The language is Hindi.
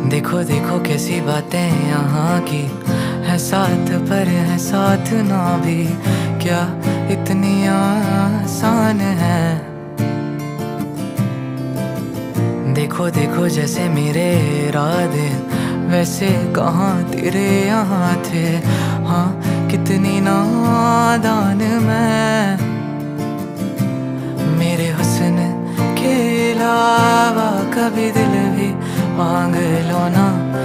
देखो देखो कैसी बातें यहाँ की है, साथ पर है साथ ना भी, क्या इतनी आसान है। देखो देखो जैसे मेरे इरादे वैसे कहाँ तेरे यहाँ थे, हाँ कितनी नादान मैं। मेरे हुस्न के अलावा कभी दिल भी मांग लो ना।